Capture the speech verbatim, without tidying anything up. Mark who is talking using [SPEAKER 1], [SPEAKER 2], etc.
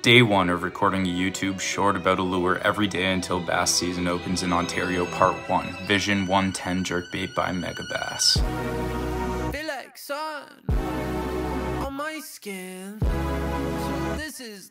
[SPEAKER 1] Day one of recording a YouTube short about a lure every day until bass season opens in Ontario, part one. Vision one ten Jerkbait by Megabass.
[SPEAKER 2] Feel like sun on my skin. So this is